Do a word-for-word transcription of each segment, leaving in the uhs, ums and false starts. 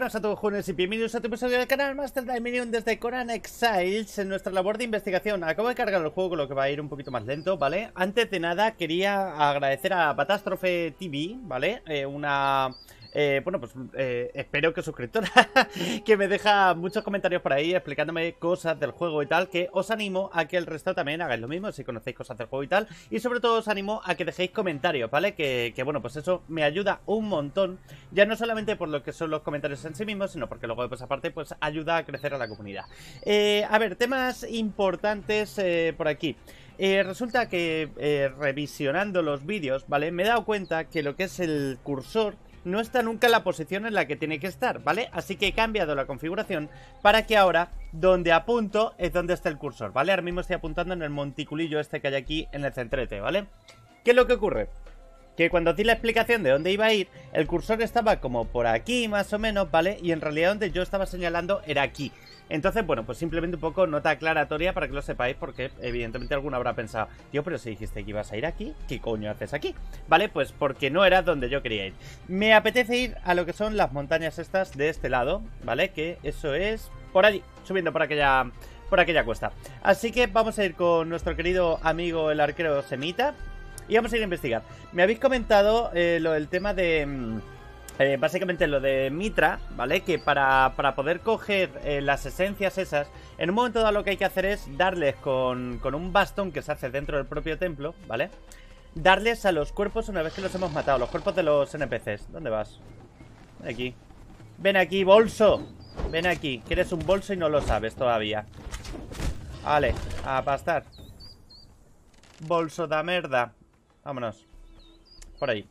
Buenas a todos, jóvenes, y bienvenidos a tu episodio del canal Master Dominion desde Conan Exiles en nuestra labor de investigación. Acabo de cargar el juego, con lo que va a ir un poquito más lento, ¿vale? Antes de nada, quería agradecer a Batastrophe T V, ¿vale? Eh, una... Eh, bueno, pues eh, espero que suscriptora que me deja muchos comentarios por ahí explicándome cosas del juego y tal, que os animo a que el resto también hagáis lo mismo si conocéis cosas del juego y tal, y sobre todo os animo a que dejéis comentarios, ¿vale? Que, que bueno, pues eso me ayuda un montón, ya no solamente por lo que son los comentarios en sí mismos, sino porque luego pues aparte pues ayuda a crecer a la comunidad. Eh, a ver, temas importantes eh, por aquí. Eh, resulta que eh, revisionando los vídeos, ¿vale? Me he dado cuenta que lo que es el cursor no está nunca en la posición en la que tiene que estar, ¿vale? Así que he cambiado la configuración para que ahora donde apunto es donde está el cursor, ¿vale? Ahora mismo estoy apuntando en el monticulillo este que hay aquí en el centrete, ¿vale? ¿Qué es lo que ocurre? Que cuando di la explicación de dónde iba a ir, el cursor estaba como por aquí más o menos, ¿vale? Y en realidad donde yo estaba señalando era aquí. Entonces, bueno, pues simplemente un poco nota aclaratoria para que lo sepáis, porque evidentemente alguno habrá pensado, tío, pero si dijiste que ibas a ir aquí, ¿qué coño haces aquí? ¿Vale? Pues porque no era donde yo quería ir. Me apetece ir a lo que son las montañas estas de este lado, ¿vale? Que eso es por allí, subiendo por aquella, por aquella cuesta. Así que vamos a ir con nuestro querido amigo el arquero Semita y vamos a ir a investigar. Me habéis comentado eh, lo del tema de... Eh, básicamente lo de Mitra, ¿vale? Que para, para poder coger eh, las esencias esas, en un momento dado lo que hay que hacer es darles con, con un bastón que se hace dentro del propio templo, ¿vale? Darles a los cuerpos una vez que los hemos matado, los cuerpos de los N P Cs. ¿Dónde vas? Ven aquí. Ven aquí, bolso. Ven aquí, que eres un bolso y no lo sabes todavía. Vale, a pastar. Bolso da merda. Vámonos. Por ahí.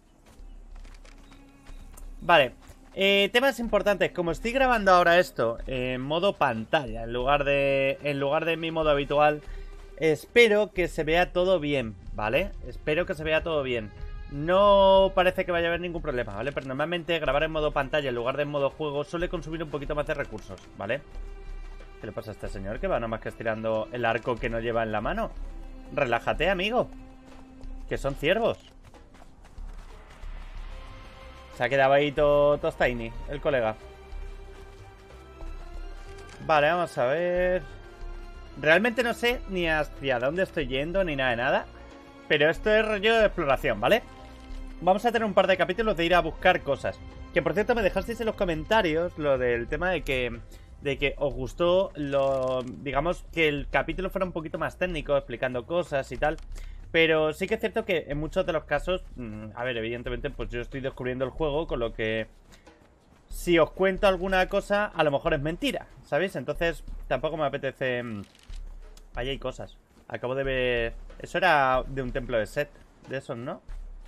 Vale, eh, temas importantes. Como estoy grabando ahora esto en modo pantalla en lugar de en lugar de mi modo habitual, espero que se vea todo bien, ¿vale? Espero que se vea todo bien. No parece que vaya a haber ningún problema, ¿vale? Pero normalmente grabar en modo pantalla en lugar de en modo juego suele consumir un poquito más de recursos, ¿vale? ¿Qué le pasa a este señor que va nomás que estirando el arco que no lleva en la mano? Relájate, amigo, que son ciervos. Se ha quedado ahí todo tiny, el colega. Vale, vamos a ver. Realmente no sé ni hacia dónde estoy yendo, ni nada de nada. Pero esto es rollo de exploración, ¿vale? Vamos a tener un par de capítulos de ir a buscar cosas. Que por cierto me dejasteis en los comentarios lo del tema de que... De que os gustó lo... Digamos que el capítulo fuera un poquito más técnico, explicando cosas y tal. Pero sí que es cierto que en muchos de los casos, a ver, evidentemente, pues yo estoy descubriendo el juego, con lo que si os cuento alguna cosa, a lo mejor es mentira, ¿sabéis? Entonces tampoco me apetece... Ahí hay cosas. Acabo de ver... Eso era de un templo de Set, de esos, ¿no?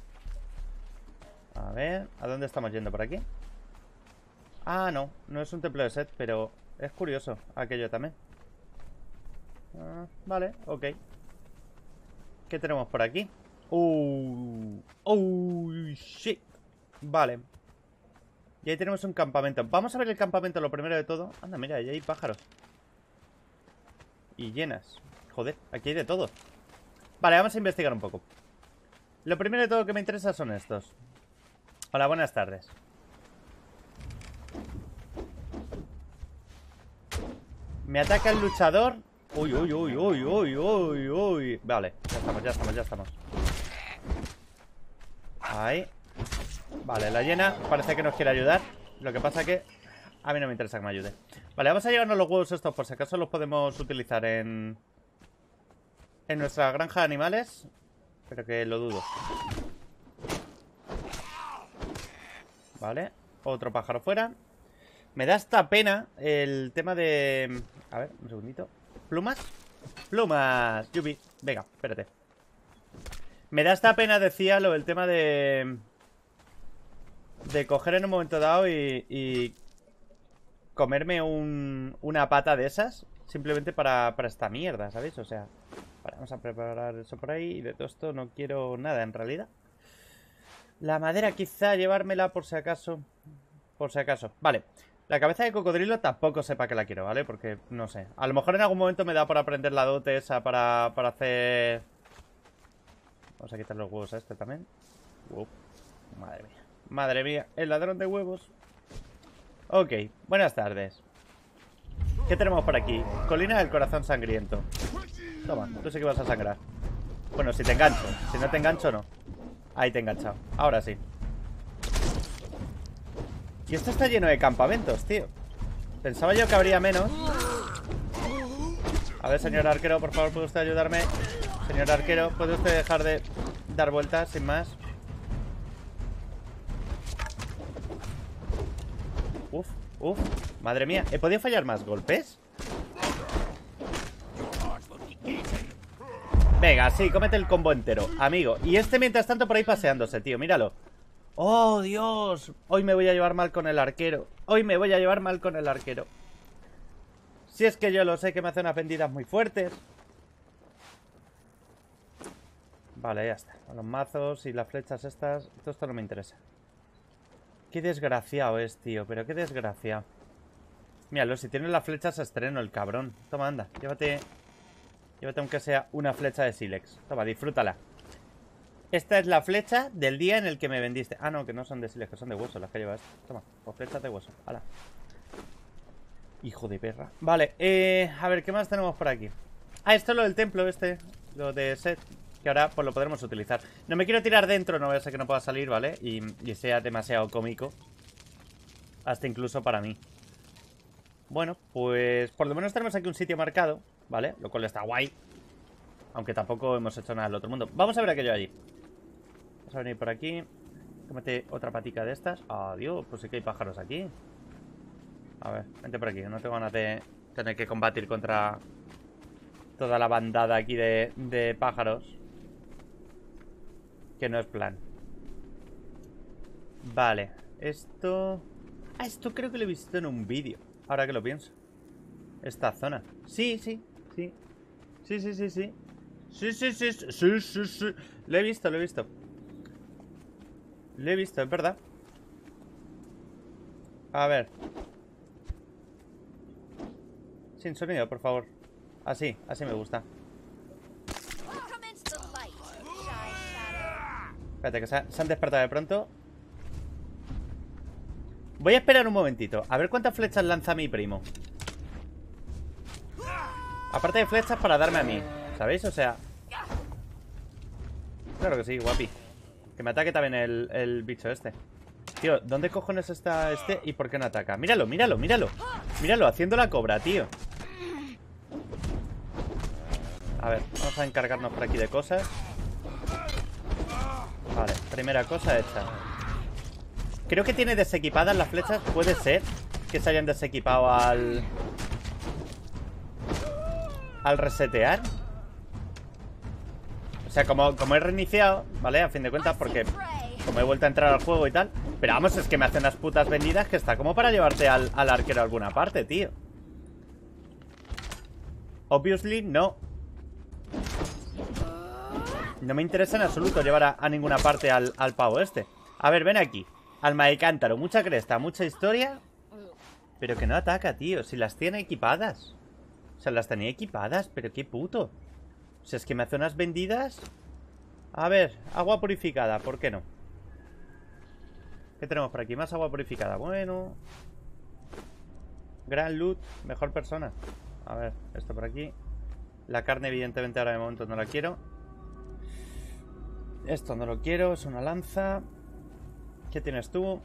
A ver, ¿a dónde estamos yendo? ¿Por aquí? Ah, no, no es un templo de Set, pero es curioso aquello también. Ah, vale, ok. ¿Qué tenemos por aquí? Uh, oh, shit. Vale. Y ahí tenemos un campamento. Vamos a ver el campamento lo primero de todo. Anda, mira, ahí hay pájaros. Y llenas. Joder, aquí hay de todo. Vale, vamos a investigar un poco. Lo primero de todo que me interesa son estos. Hola, buenas tardes. Me ataca el luchador. Uy, uy, uy, uy, uy, uy, uy. Vale, ya estamos, ya estamos, ya estamos. Ahí. Vale, la hiena parece que nos quiere ayudar. Lo que pasa que a mí no me interesa que me ayude. Vale, vamos a llevarnos los huevos estos por si acaso los podemos utilizar en En nuestra granja de animales. Pero que lo dudo. Vale, otro pájaro fuera. Me da esta pena el tema de... A ver, un segundito. ¿Plumas? ¡Plumas! Yubi, venga, espérate. Me da esta pena, decía, lo del tema de... De coger en un momento dado y... y comerme un, una pata de esas. Simplemente para, para esta mierda, ¿sabéis? O sea... Vale, vamos a preparar eso por ahí. Y de todo esto no quiero nada, en realidad. La madera quizá llevármela por si acaso. Por si acaso, vale. La cabeza de cocodrilo tampoco sepa que la quiero, ¿vale? Porque, no sé, a lo mejor en algún momento me da por aprender la dote esa para, para hacer... Vamos a quitar los huevos a este también. Wow. Madre mía, madre mía, el ladrón de huevos. Ok, buenas tardes. ¿Qué tenemos por aquí? Colina del corazón sangriento. Toma, tú sí que vas a sangrar. Bueno, si te engancho. Si no te engancho, no. Ahí te he enganchado. Ahora sí. Y esto está lleno de campamentos, tío. Pensaba yo que habría menos. A ver, señor arquero, por favor, ¿puede usted ayudarme? Señor arquero, ¿puede usted dejar de dar vueltas sin más? Uf, uf, madre mía. ¿He podido fallar más golpes? Venga, sí, cómete el combo entero, amigo. Y este mientras tanto por ahí paseándose, tío, míralo. ¡Oh, Dios! Hoy me voy a llevar mal con el arquero. Hoy me voy a llevar mal con el arquero. Si es que yo lo sé, que me hace unas vendidas muy fuertes. Vale, ya está. Con los mazos y las flechas estas. Todo esto no me interesa. Qué desgraciado es, tío. Pero qué desgraciado. Míralo, si tiene las flechas estreno el cabrón. Toma, anda. Llévate... Llévate aunque sea una flecha de sílex. Toma, disfrútala. Esta es la flecha del día en el que me vendiste. Ah, no, que no son de sílex, que son de hueso las que llevas. Toma, pues flechas de hueso. Hala. Hijo de perra. Vale, eh, a ver, ¿qué más tenemos por aquí? Ah, esto es lo del templo este. Lo de Set. Que ahora pues lo podremos utilizar. No me quiero tirar dentro, no voy a ser que no pueda salir, ¿vale? Y, y sea demasiado cómico. Hasta incluso para mí. Bueno, pues por lo menos tenemos aquí un sitio marcado, ¿vale? Lo cual está guay. Aunque tampoco hemos hecho nada del otro mundo. Vamos a ver aquello allí. Vamos a venir por aquí. Cómete otra patica de estas. Adiós, pues sí que hay pájaros aquí. A ver, vente por aquí. No tengo ganas de tener que combatir contra toda la bandada aquí de, de pájaros. Que no es plan. Vale, esto... Ah, esto creo que lo he visto en un vídeo. Ahora que lo pienso. Esta zona. Sí, sí, sí. Sí, sí, sí, sí. Sí, sí, sí, sí, sí, sí, sí. Lo he visto, lo he visto. Lo he visto, es verdad. A ver. Sin sonido, por favor. Así, así me gusta. Espérate, que se, se han despertado de pronto. Voy a esperar un momentito. A ver cuántas flechas lanza mi primo. Aparte de flechas para darme a mí, ¿sabéis? O sea... Claro que sí, guapi. Que me ataque también el, el bicho este. Tío, ¿dónde cojones está este y por qué no ataca? Míralo, míralo, míralo. Míralo, haciendo la cobra, tío. A ver, vamos a encargarnos por aquí de cosas. Vale, primera cosa hecha. Creo que tiene desequipadas las flechas. Puede ser que se hayan desequipado al... Al resetear. O sea, como, como he reiniciado, ¿vale? A fin de cuentas, porque como he vuelto a entrar al juego y tal. Pero vamos, es que me hacen unas putas vendidas que está como para llevarte al, al arquero a alguna parte, tío. Obviously, no. No me interesa en absoluto llevar a, a ninguna parte al, al pavo este. A ver, ven aquí. Alma de cántaro, mucha cresta, mucha historia. Pero que no ataca, tío. Si las tiene equipadas. O sea, las tenía equipadas, pero qué puto. O sea, es que me hace unas vendidas. A ver, agua purificada, ¿por qué no? ¿Qué tenemos por aquí? Más agua purificada, bueno. Gran loot, mejor persona. A ver, esto por aquí. La carne evidentemente ahora de momento no la quiero. Esto no lo quiero, es una lanza. ¿Qué tienes tú?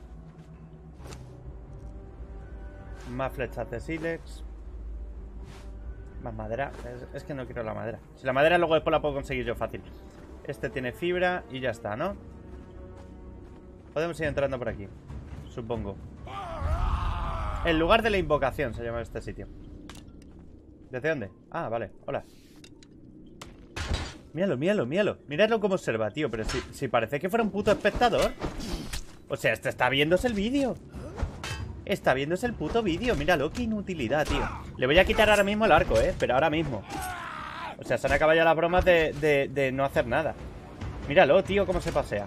Más flechas de sílex. Más madera. Es, es que no quiero la madera. Si la madera luego después la puedo conseguir yo fácil. Este tiene fibra y ya está, ¿no? Podemos ir entrando por aquí, supongo. El lugar de la invocación se llama este sitio. ¿Desde dónde? Ah, vale, hola. Míralo, míralo, míralo. Míralo cómo observa, tío. Pero si, si parece que fuera un puto espectador. O sea, este está viéndose el vídeo. Está viéndose el puto vídeo. Míralo, qué inutilidad, tío. Le voy a quitar ahora mismo el arco, eh. Pero ahora mismo. O sea, se han acabado ya las bromas de, de, de no hacer nada. Míralo, tío, cómo se pasea.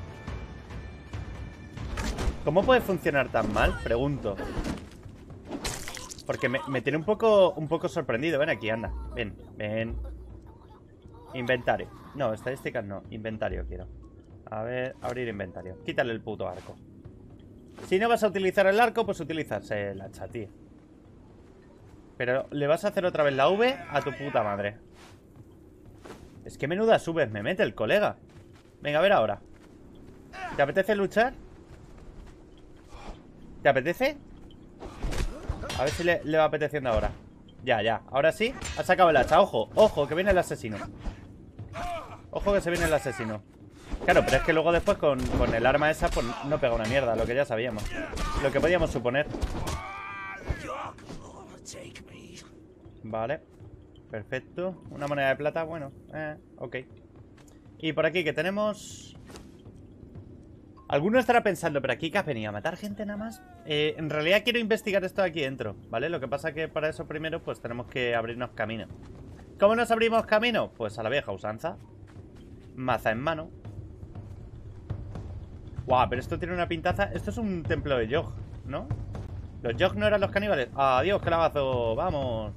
¿Cómo puede funcionar tan mal? Pregunto. Porque me, me tiene un poco un poco sorprendido. Ven aquí, anda. Ven, ven. Inventario. No, estadísticas no. Inventario quiero. A ver, abrir inventario. Quítale el puto arco. Si no vas a utilizar el arco, pues utilizas el hacha, tío. Pero le vas a hacer otra vez la V a tu puta madre. Es que menudas Vs me mete el colega. Venga, a ver ahora. ¿Te apetece luchar? ¿Te apetece? A ver si le, le va apeteciendo ahora. Ya, ya, ahora sí. Ha sacado el hacha, ojo, ojo, que viene el asesino. Ojo que se viene el asesino. Claro, pero es que luego después con, con el arma esa pues no pega una mierda, lo que ya sabíamos. Lo que podíamos suponer. Vale. Perfecto. Una moneda de plata, bueno, eh, ok. Y por aquí que tenemos... Alguno estará pensando, ¿pero aquí qué has venido? ¿A matar gente nada más? Eh, en realidad quiero investigar esto de aquí dentro, ¿vale? Lo que pasa que para eso primero pues tenemos que abrirnos camino. ¿Cómo nos abrimos camino? Pues a la vieja usanza. Maza en mano. Guau, pero esto tiene una pintaza. Esto es un templo de Yogg, ¿no? Los Yogg no eran los caníbales. Adiós, clavazo, vamos.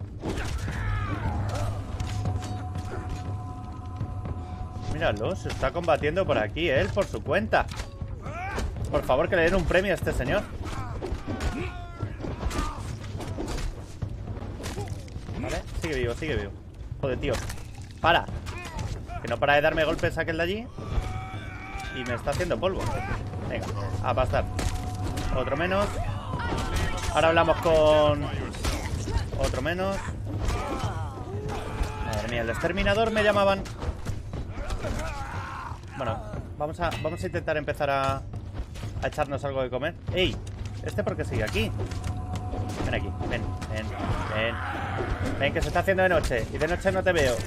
Míralo, se está combatiendo por aquí él, por su cuenta. Por favor, que le den un premio a este señor. Vale, sigue vivo, sigue vivo. Joder, tío, para. Que no para de darme golpes aquel de allí. Y me está haciendo polvo. Venga, a pastar. Otro menos. Ahora hablamos con... Otro menos. Madre mía, el exterminador me llamaban. Bueno, vamos a, vamos a intentar empezar a, a echarnos algo de comer. ¡Ey! ¿Este por qué sigue aquí? Ven aquí, ven, ven, ven. Ven, que se está haciendo de noche. Y de noche no te veo.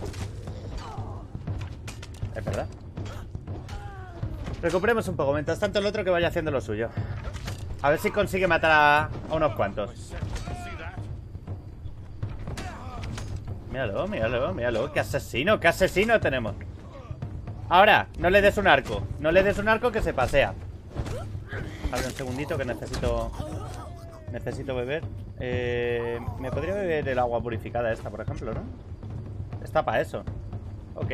Es verdad. Recuperemos un poco. Mientras tanto el otro que vaya haciendo lo suyo. A ver si consigue matar a, a unos cuantos. Míralo, míralo, míralo. ¡Qué asesino, qué asesino tenemos! Ahora, no le des un arco. No le des un arco que se pasea. A ver, un segundito que necesito... Necesito beber. Eh, me podría beber el agua purificada esta, por ejemplo, ¿no? Está para eso. Ok.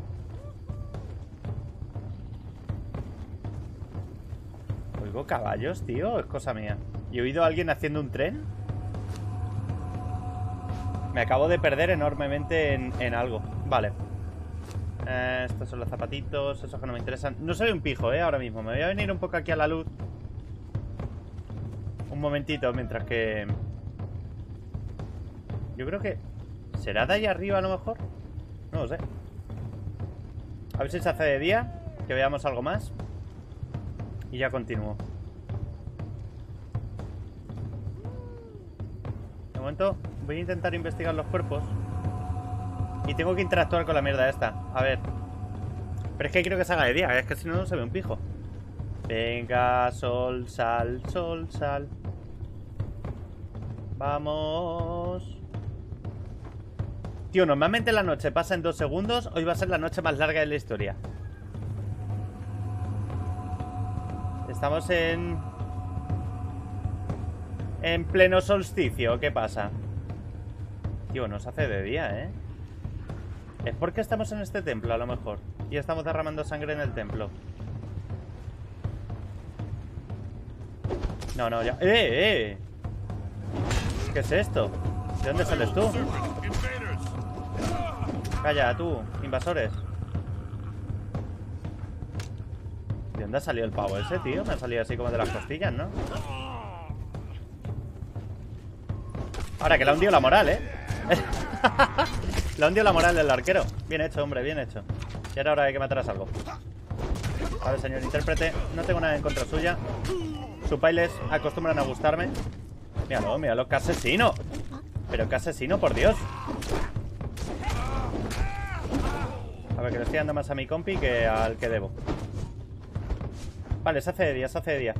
Oigo caballos, tío. Es cosa mía. ¿Y he oído a alguien haciendo un tren? Me acabo de perder enormemente en, en algo. Vale. Eh, estos son los zapatitos. Esos que no me interesan. No soy un pijo, eh, ahora mismo. Me voy a venir un poco aquí a la luz. Un momentito, mientras que... Yo creo que... ¿Será de ahí arriba a lo mejor? No lo sé. A ver si se hace de día. Que veamos algo más. Y ya continúo. De momento voy a intentar investigar los cuerpos. Y tengo que interactuar con la mierda esta. A ver. Pero es que creo que se haga de día. Es que si no, no se ve un pijo. Venga, sol, sal, sol, sal. Vamos. Tío, normalmente la noche pasa en dos segundos. Hoy va a ser la noche más larga de la historia. Estamos en... En pleno solsticio. ¿Qué pasa? Tío, nos hace de día, ¿eh? Es porque estamos en este templo, a lo mejor. Y estamos derramando sangre en el templo. No, no, ya... ¡Eh, eh! ¿Qué es esto? ¿De dónde sales tú? Calla, tú, invasores. ¿De dónde ha salido el pavo ese, tío? Me ha salido así como de las costillas, ¿no? Ahora que le ha hundido la moral, ¿eh? Le ha hundido la moral del arquero. Bien hecho, hombre, bien hecho. Y ahora hay que matar a Salvo. A ver, señor intérprete, no tengo nada en contra suya. Sus bailes acostumbran a gustarme. Míralo, míralo, qué asesino. Pero qué asesino, por Dios. A ver, que le estoy dando más a mi compi que al que debo. Vale, se hace de día, se hace de día.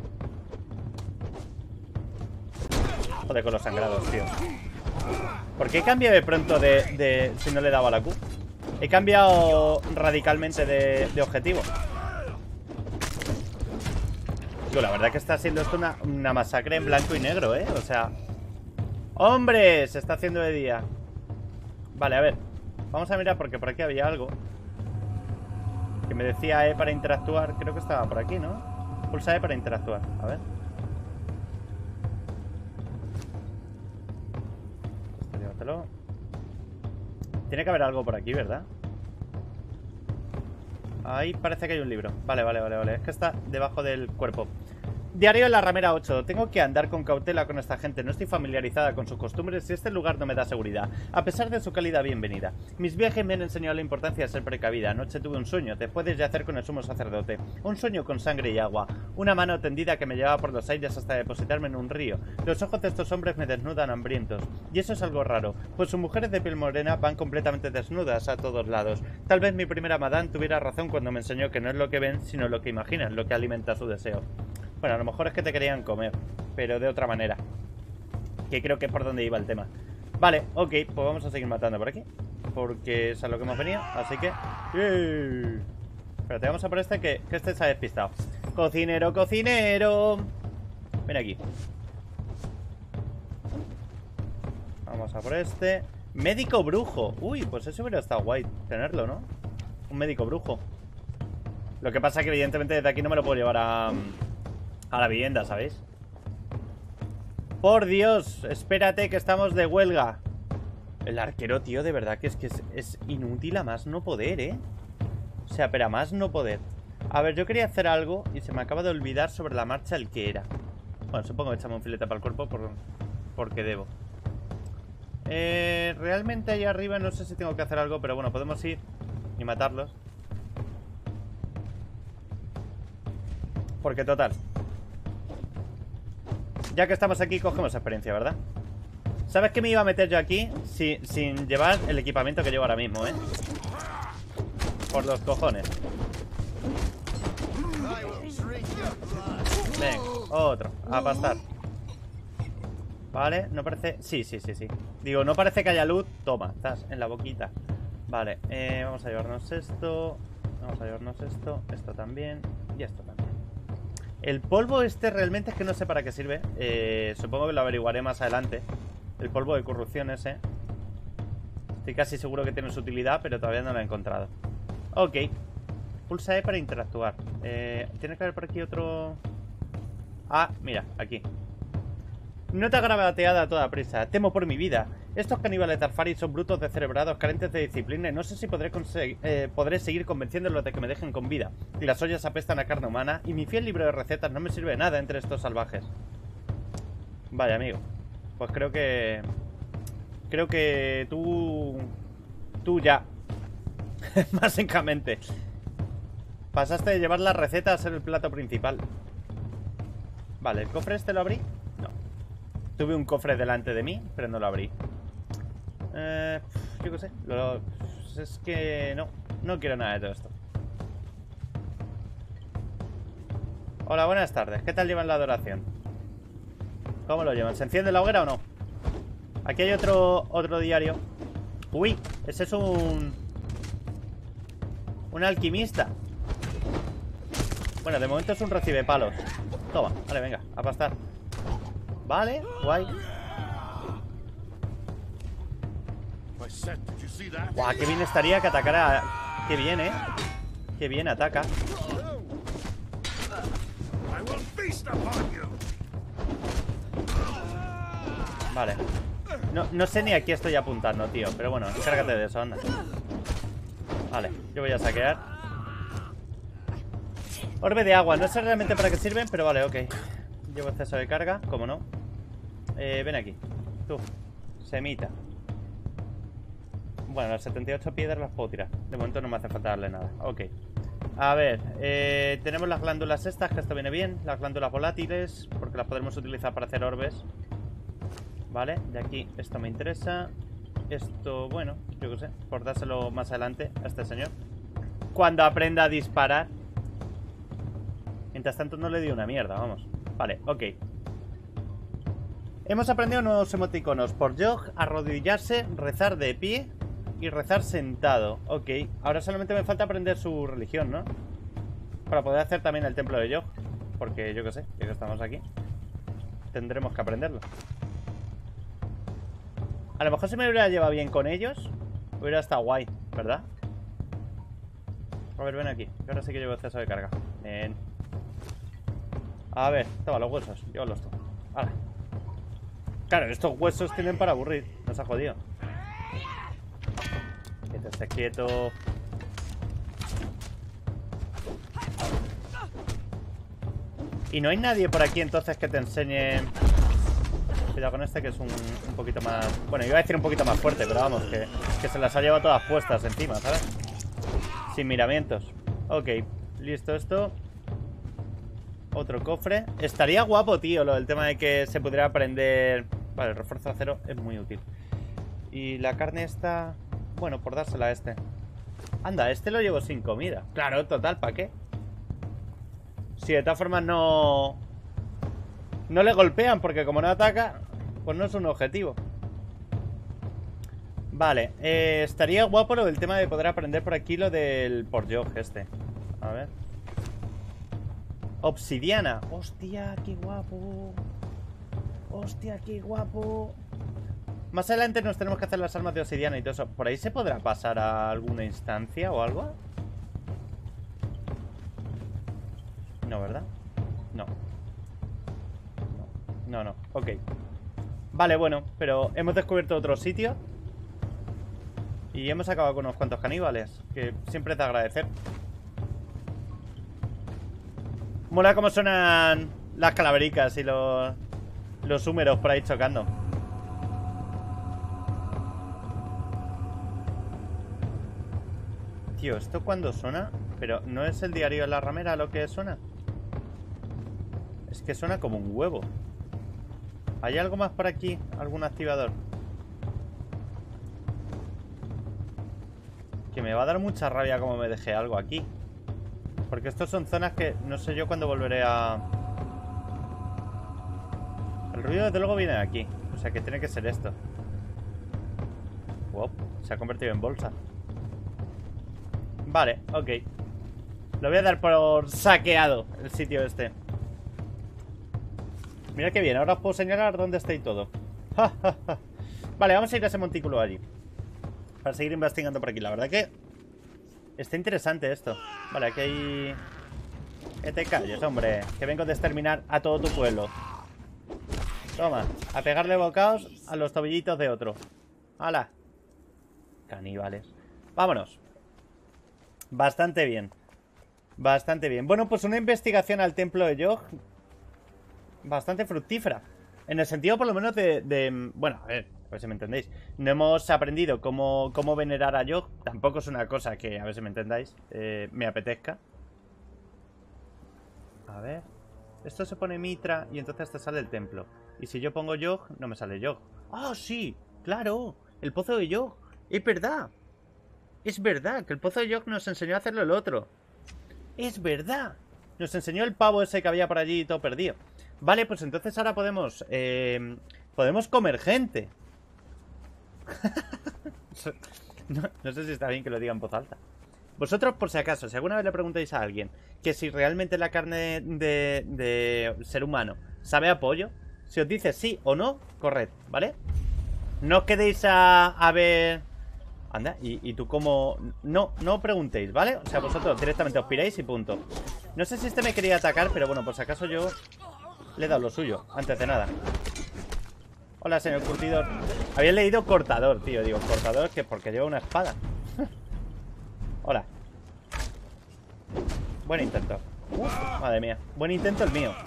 Joder con los sangrados, tío. ¿Por qué cambia de pronto de, de... si no le daba la Q? He cambiado radicalmente de, de objetivo. Digo, la verdad que está siendo esto una, una masacre en blanco y negro, ¿eh? O sea... ¡Hombre! Se está haciendo de día. Vale, a ver. Vamos a mirar porque por aquí había algo que me decía, eh, para interactuar. Creo que estaba por aquí, ¿no? Pulsa E para interactuar. A ver. Esto llévatelo. Tiene que haber algo por aquí, ¿verdad? Ahí parece que hay un libro. Vale, vale, vale, vale. Es que está debajo del cuerpo. Diario de la ramera ocho. Tengo que andar con cautela con esta gente. No estoy familiarizada con sus costumbres y este lugar no me da seguridad, a pesar de su cálida bienvenida. Mis viajes me han enseñado la importancia de ser precavida. Anoche tuve un sueño. Te puedes yacer con el sumo sacerdote. Un sueño con sangre y agua. Una mano tendida que me llevaba por los aires hasta depositarme en un río. Los ojos de estos hombres me desnudan hambrientos. Y eso es algo raro, pues sus mujeres de piel morena van completamente desnudas a todos lados. Tal vez mi primera madame tuviera razón cuando me enseñó que no es lo que ven, sino lo que imaginan, lo que alimenta su deseo. Bueno, a lo mejor es que te querían comer, pero de otra manera. Que creo que es por donde iba el tema. Vale, ok, pues vamos a seguir matando por aquí, porque es a lo que hemos venido, así que... ¡Yay! Espérate, vamos a por este, que, que este se ha despistado. ¡Cocinero, cocinero! Ven aquí. Vamos a por este. Médico brujo. Uy, pues eso hubiera estado guay tenerlo, ¿no? Un médico brujo. Lo que pasa es que evidentemente desde aquí no me lo puedo llevar a... a la vivienda, ¿sabéis? Por Dios, espérate que estamos de huelga. El arquero, tío, de verdad que es que es, es inútil a más no poder, ¿eh? O sea, pero a más no poder. A ver, yo quería hacer algo y se me acaba de olvidar sobre la marcha el que era. Bueno, supongo que echamos un filete para el cuerpo por, porque debo. Eh, realmente ahí arriba no sé si tengo que hacer algo, pero bueno, podemos ir y matarlos. Porque total, ya que estamos aquí, cogemos experiencia, ¿verdad? ¿Sabes qué me iba a meter yo aquí? Si, sin llevar el equipamiento que llevo ahora mismo, ¿eh? Por los cojones. Venga, otro, a pastar. Vale, no parece... Sí, sí, sí, sí. Digo, no parece que haya luz. Toma, estás en la boquita. Vale, eh, vamos a llevarnos esto. Vamos a llevarnos esto. Esto también. Y esto también. El polvo este realmente es que no sé para qué sirve. eh, Supongo que lo averiguaré más adelante. El polvo de corrupción ese. Estoy casi seguro que tiene su utilidad, pero todavía no lo he encontrado. Ok. Pulsa E para interactuar. eh, Tiene que haber por aquí otro... Ah, mira, aquí. Nota gravateada a toda prisa. Temo por mi vida. Estos caníbales de Alfari son brutos descerebrados, carentes de disciplina, y no sé si podré, eh, podré seguir convenciéndolos de que me dejen con vida. Y las ollas apestan a carne humana, y mi fiel libro de recetas no me sirve de nada entre estos salvajes. Vaya, amigo. Pues creo que... Creo que tú... Tú ya. Básicamente. Pasaste de llevar la receta a ser el plato principal. Vale, ¿el cofre este lo abrí? No. Tuve un cofre delante de mí, pero no lo abrí. Eh, yo qué sé. Lo, es que no. No quiero nada de todo esto. Hola, buenas tardes. ¿Qué tal llevan la adoración? ¿Cómo lo llevan? ¿Se enciende la hoguera o no? Aquí hay otro, otro diario. Uy, ese es un... Un alquimista. Bueno, de momento es un recibepalos. Toma, vale, venga, a pastar. Vale, guay. Guau, qué bien estaría que atacara. Qué bien, eh. Qué bien ataca. Vale. No, no sé ni a qué estoy apuntando, tío. Pero bueno, encárgate de eso, anda. Vale, yo voy a saquear. Orbe de agua, no sé realmente para qué sirven, pero vale, ok. Llevo exceso de carga, como no. eh, Ven aquí, tú, semita. Bueno, las setenta y ocho piedras las puedo tirar. De momento no me hace falta darle nada. Ok. A ver, eh, tenemos las glándulas estas, que esto viene bien. Las glándulas volátiles, porque las podremos utilizar para hacer orbes. Vale, de aquí esto me interesa. Esto, bueno, yo qué sé, por dárselo más adelante a este señor cuando aprenda a disparar. Mientras tanto no le di una mierda, vamos. Vale, ok. Hemos aprendido nuevos emoticonos. Por Yogg, arrodillarse, rezar de pie y rezar sentado. Ok, ahora solamente me falta aprender su religión, ¿no? Para poder hacer también el templo de Yogg. Porque yo qué sé, ya que estamos aquí, tendremos que aprenderlo. A lo mejor si me hubiera llevado bien con ellos, hubiera estado guay, ¿verdad? A ver, ven aquí, que ahora sí que llevo exceso de carga. Ven. A ver, toma los huesos. Yo los tomo. Vale. Claro, estos huesos tienen para aburrir. Nos ha jodido. Que te estés quieto. Y no hay nadie por aquí entonces que te enseñe. Cuidado con este que es un, un poquito más... Bueno, iba a decir un poquito más fuerte, pero vamos, que, que se las ha llevado todas puestas encima, ¿sabes? Sin miramientos. Ok, listo esto. Otro cofre. Estaría guapo, tío, lo del tema de que se pudiera aprender... Vale, el refuerzo acero es muy útil. Y la carne está... Bueno, por dársela a este. Anda, este lo llevo sin comida. Claro, total, ¿para qué? Si de todas formas no... No le golpean, porque como no ataca, pues no es un objetivo. Vale, eh, estaría guapo lo del tema de poder aprender por aquí lo del Port-Jog este. A ver. Obsidiana. Hostia, qué guapo. Hostia, qué guapo. Más adelante nos tenemos que hacer las armas de obsidiana y todo eso. ¿Por ahí se podrá pasar a alguna instancia o algo? No, ¿verdad? No. No, no, ok. Vale, bueno, pero hemos descubierto otro sitio. Y hemos acabado con unos cuantos caníbales, que siempre es de agradecer. Mola cómo suenan las calavericas y los, los húmeros por ahí chocando. Tío, ¿esto cuándo suena? Pero ¿no es el diario de la ramera lo que suena? Es que suena como un huevo. ¿Hay algo más por aquí? ¿Algún activador? Que me va a dar mucha rabia como me dejé algo aquí. Porque estos son zonas que no sé yo cuándo volveré a... El ruido desde luego viene de aquí. O sea que tiene que ser esto. Wow, se ha convertido en bolsa. Vale, ok. Lo voy a dar por saqueado el sitio este. Mira qué bien, ahora os puedo señalar dónde está y todo. Vale, vamos a ir a ese montículo allí para seguir investigando por aquí. La verdad que está interesante esto. Vale, aquí hay... Que te calles, hombre, que vengo de exterminar a todo tu pueblo. Toma, a pegarle bocaos a los tobillitos de otro. ¡Hala! Caníbales. Vámonos. Bastante bien. Bastante bien. Bueno, pues una investigación al templo de Yog bastante fructífera. En el sentido por lo menos de... de bueno, a ver, a ver si me entendéis. No hemos aprendido cómo, cómo venerar a Yog. Tampoco es una cosa que, a ver si me entendáis, eh, me apetezca. A ver. Esto se pone Mitra y entonces te sale el templo. Y si yo pongo Yog, no me sale Yog. ¡Ah, sí! ¡Claro! El pozo de Yog. Es verdad. Es verdad que el pozo de Yog nos enseñó a hacerlo el otro. Es verdad. Nos enseñó el pavo ese que había por allí todo perdido. Vale, pues entonces ahora podemos... Eh, podemos comer gente. no, no sé si está bien que lo diga en voz alta. Vosotros, por si acaso, si alguna vez le preguntáis a alguien que si realmente la carne de, de ser humano sabe a pollo, si os dice sí o no, corred, ¿vale? No os quedéis a, a ver... Anda, ¿y, y tú cómo...? No, no preguntéis, ¿vale? O sea, vosotros directamente os piráis y punto. No sé si este me quería atacar, pero bueno, por si acaso yo le he dado lo suyo, antes de nada. Hola, señor curtidor. Había leído cortador, tío. Digo, cortador que porque lleva una espada. Hola. Buen intento. Uf, madre mía. Buen intento el mío.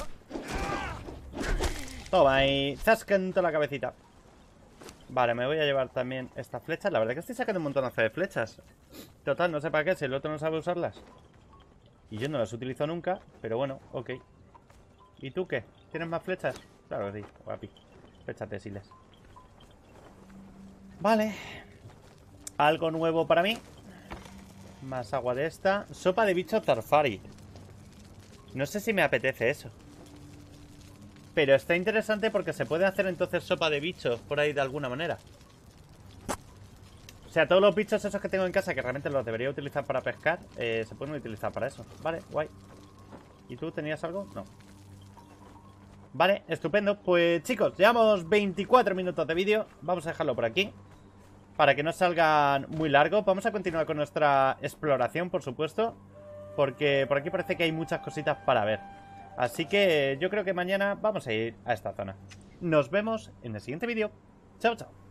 Toma y zascan toda la cabecita. Vale, me voy a llevar también estas flechas. La verdad es que estoy sacando un montón de flechas. Total, no sé para qué, si el otro no sabe usarlas. Y yo no las utilizo nunca, pero bueno, ok. ¿Y tú qué? ¿Tienes más flechas? Claro que sí, guapi. Flechas tesiles. Vale. Algo nuevo para mí. Más agua de esta. Sopa de bicho Tarfari. No sé si me apetece eso. Pero está interesante porque se puede hacer entonces sopa de bichos por ahí de alguna manera. O sea, todos los bichos esos que tengo en casa que realmente los debería utilizar para pescar, eh, se pueden utilizar para eso. Vale, guay. ¿Y tú tenías algo? No. Vale, estupendo. Pues chicos, llevamos veinticuatro minutos de vídeo. Vamos a dejarlo por aquí para que no salgan muy largos. Vamos a continuar con nuestra exploración, por supuesto, porque por aquí parece que hay muchas cositas para ver. Así que yo creo que mañana vamos a ir a esta zona. Nos vemos en el siguiente vídeo. Chao, chao.